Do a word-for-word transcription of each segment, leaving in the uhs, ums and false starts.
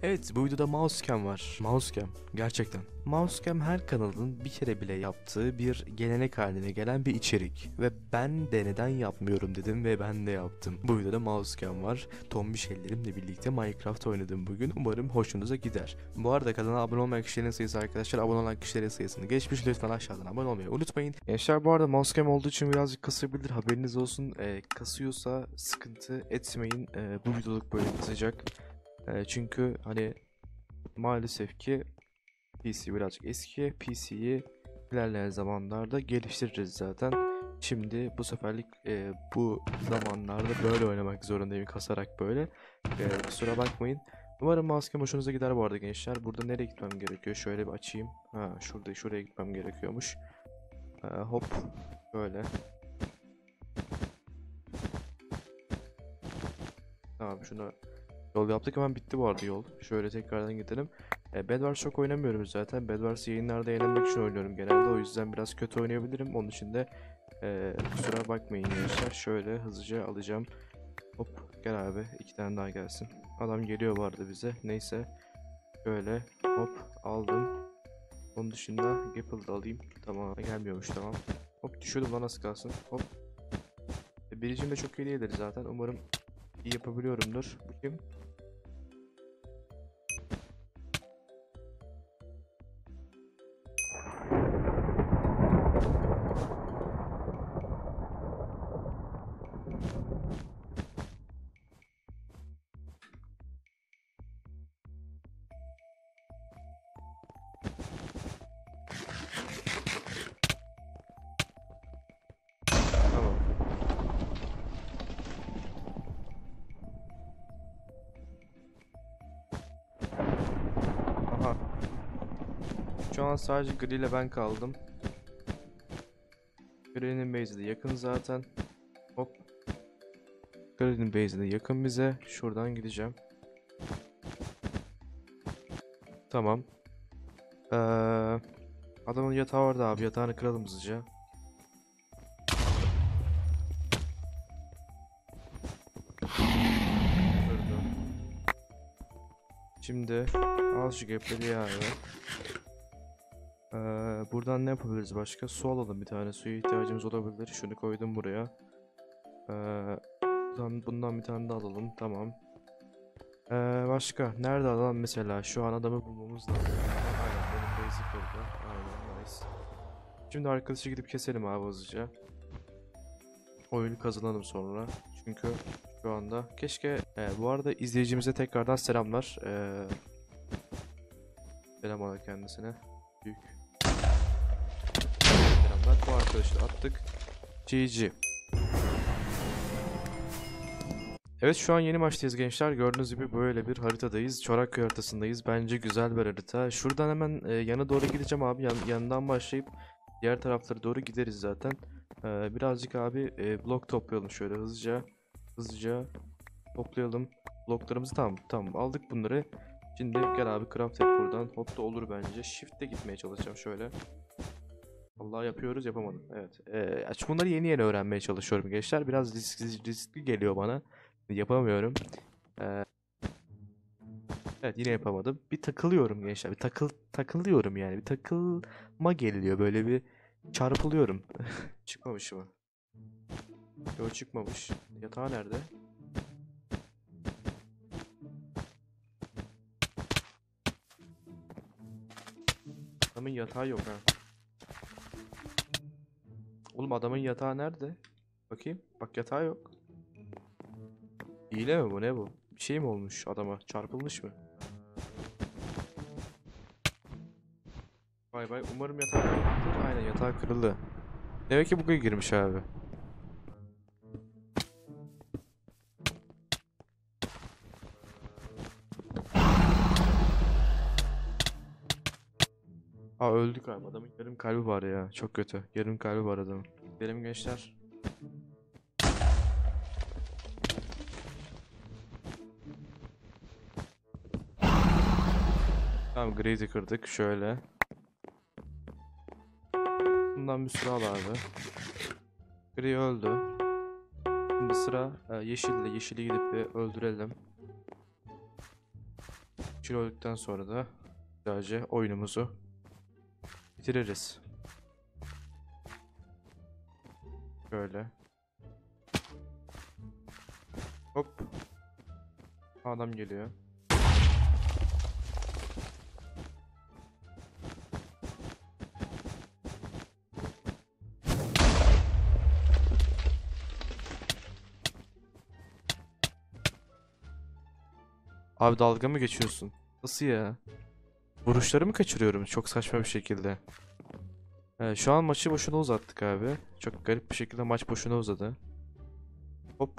Evet, bu videoda Mousecam var. Mousecam gerçekten. Mousecam her kanalın bir kere bile yaptığı bir gelenek haline gelen bir içerik. Ve ben de neden yapmıyorum dedim ve ben de yaptım. Bu videoda Mousecam var. Tombiş ellerimle birlikte Minecraft oynadım bugün. Umarım hoşunuza gider. Bu arada kanala abone olmayan kişilerin sayısı arkadaşlar abone olan kişilerin sayısını geçmiş. Lütfen aşağıdan abone olmayı unutmayın. Gençler bu arada Mousecam olduğu için birazcık kasabilir. Haberiniz olsun. Ee, kasıyorsa sıkıntı etmeyin. Ee, bu videoluk böyle kasacak. E, çünkü hani maalesef ki P C birazcık eski. P C'yi ilerleyen zamanlarda geliştiririz zaten. Şimdi bu seferlik e, bu zamanlarda böyle oynamak zorundayım kasarak böyle. E, kusura bakmayın. Umarım maskem hoşunuza gider bu arada gençler. Burada nereye gitmem gerekiyor? Şöyle bir açayım. Ha şurada şuraya gitmem gerekiyormuş. E, hop böyle. Tamam şunu yol yaptık, hemen bitti bu arada yol. Şöyle tekrardan gidelim. E, Bedwars çok oynamıyorum zaten. Bedwars yayınlarda eğlenmek için oynuyorum genelde. O yüzden biraz kötü oynayabilirim. Onun için de e, kusura bakmayın gençler. Şöyle hızlıca alacağım. Hop gel abi. İki tane daha gelsin. Adam geliyor bu arada bize. Neyse. Şöyle hop aldım. Onun dışında Gapple da alayım. Tamam gelmiyormuş, tamam. Hop düşüyordum lan, az kalsın. Hop. E, biricim de çok iyi değildir zaten. Umarım iyi yapabiliyorumdur. Bu kim? Tamam. Aha. Şu an sadece Gri ile ben kaldım. Gri'nin base'i de yakın zaten. Hop. Gri'nin base'i de yakın bize. Şuradan gideceğim. Tamam. Ee, adamın yatağı vardı abi. Yatağını kıralım hızlıca. Kırdım. Şimdi al şu gapleri ya abi. Ee, buradan ne yapabiliriz başka? Su alalım bir tane. Suya ihtiyacımız olabilir. Şunu koydum buraya. Ee, bundan, bundan bir tane daha alalım. Tamam. Ee, başka? Nerede adam mesela? Şu an adamı bulmamız lazım. Aynen benim basic burada. Aynen nice. Şimdi arkadaşı gidip keselim abi hızlıca. Oyunu kazanalım sonra. Çünkü şu anda keşke e, bu arada izleyicimize tekrardan selamlar. Ee, selam ala kendisine. Büyük selamlar. Bu arkadaşı da attık. G G. Evet şu an yeni maçtayız gençler. Gördüğünüz gibi böyle bir haritadayız. Çorakköy haritasındayız. Bence güzel bir harita. Şuradan hemen e, yana doğru gideceğim abi. Yan, yanından başlayıp diğer taraflara doğru gideriz zaten. E, birazcık abi e, blok toplayalım şöyle hızlıca. Hızlıca toplayalım. Bloklarımızı tamam tamam aldık bunları. Şimdi gel abi craft et buradan. Hop da olur bence. Shift'te gitmeye çalışacağım şöyle. Allah yapıyoruz, yapamadım. Evet. E, bunları yeni yeni öğrenmeye çalışıyorum gençler. Biraz riskli, riskli geliyor bana. Yapamıyorum. Ee, evet yine yapamadım. Bir takılıyorum gençler. Bir takıl takılıyorum yani. Bir takılma geliyor. Böyle bir çarpılıyorum. Çıkmamış mı? Yok çıkmamış. Yatağı nerede? Adamın yatağı yok ha. Oğlum adamın yatağı nerede? Bakayım. Bak yatağı yok. Hile mi bu, ne bu? Bir şey mi olmuş adama? Çarpılmış mı? Bay bay. Umarım yatağı kırılmıştır. Aynen yatağı kırıldı. Demek ki bug'a girmiş abi. Aa öldük abi. Adamın yarım kalbi var ya. Çok kötü. Yarım kalbi var adamın. Benim gençler. Tamam Grade'i kırdık. Şöyle. Bundan bir sıra al abi. Grey öldü. Şimdi sıra e, Yeşil'le. Yeşil'i gidip bir öldürelim. Şu kill olduktan sonra da güzelce oyunumuzu bitiririz. Şöyle. Hop. Adam geliyor. Abi dalga mı geçiyorsun? Nasıl ya? Vuruşları mı kaçırıyorum çok saçma bir şekilde? Evet, şu an maçı boşuna uzattık abi. Çok garip bir şekilde maç boşuna uzadı. Hop.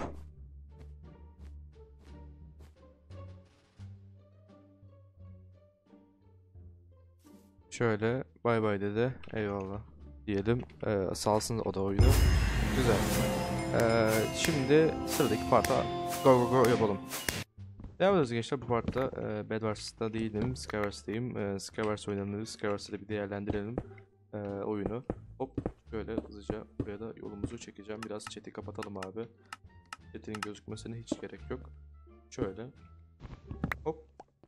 Şöyle bay bay dedi. Eyvallah diyelim. Ee, salsın o da oyunu. Güzel. Ee, şimdi sıradaki parta go go go yapalım. Devam ediyoruz gençler. Bu partta e, Bedwars'ta değilim. Skywars'tayım. E, Skywars oynanıyor. Skywars'ta bir değerlendirelim e, oyunu. Hop. Şöyle hızlıca buraya da yolumuzu çekeceğim. Biraz chat'i kapatalım abi. Chat'in gözükmesine hiç gerek yok. Şöyle. Hop.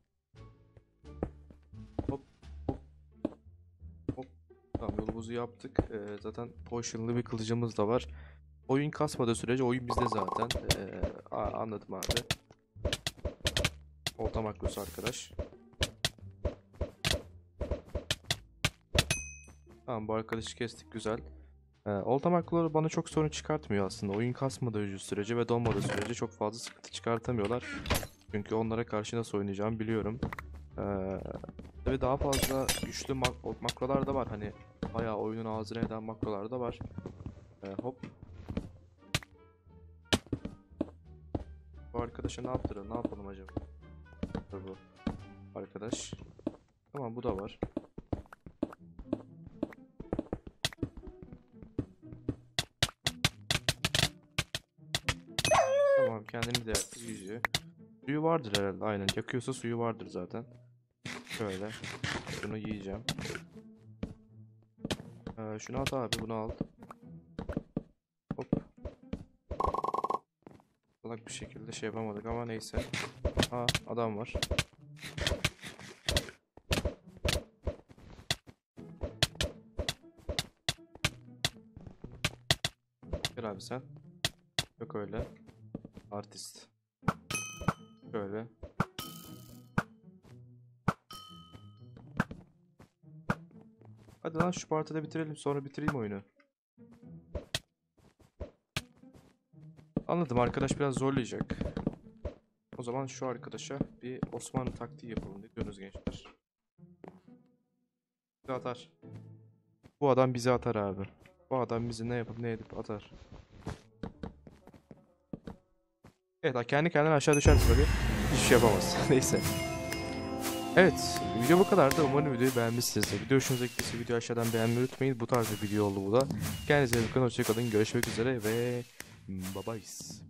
Hop. Hop. Hop. Tamam, yolumuzu yaptık. E, zaten potion'lı bir kılıcımız da var. Oyun kasmadığı sürece oyun bizde zaten. E, anladım abi. Olta makrosu arkadaş. Tamam, bu arkadaşı kestik, güzel. Ee, olta makroları bana çok sorun çıkartmıyor aslında. Oyun kasmadığı sürece ve donmadığı sürece çok fazla sıkıntı çıkartamıyorlar. Çünkü onlara karşı nasıl oynayacağımı biliyorum. Ee, tabii daha fazla güçlü mak makrolar da var. Hani bayağı oyunun ağzına eden makrolar da var. Ee, hop. Bu arkadaşa ne yaptıralım? Ne yapalım acaba? Bu arkadaş. Tamam, bu da var. Tamam, kendini de yüzüyor. Suyu vardır herhalde, aynen. Yakıyorsa suyu vardır zaten. Şöyle. Şunu yiyeceğim. Ee, şunu at abi, bunu al. Hop. Salak bir şekilde şey yapamadık ama neyse. Aa, adam var. Gel abi sen. Yok öyle. Artist. Şöyle. Hadi lan şu partide bitirelim, sonra bitireyim oyunu. Anladım, arkadaş biraz zorlayacak. O zaman şu arkadaşa bir Osmanlı taktiği yapalım. Ne diyorsunuz gençler? Bizi atar. Bu adam bizi atar abi. Bu adam bizi ne yapıp ne edip atar. Evet, kendi kendine aşağı düşerse böyle hiçbir şey yapamaz. Neyse. Evet, video bu kadardı. Umarım videoyu beğenmişsinizdir. Video hoşunuza gittiyse video aşağıdan beğenmeyi unutmayın. Bu tarz bir video oldu bu da. Kendinize iyi bakın, hoşçakalın, görüşmek üzere ve bye bye.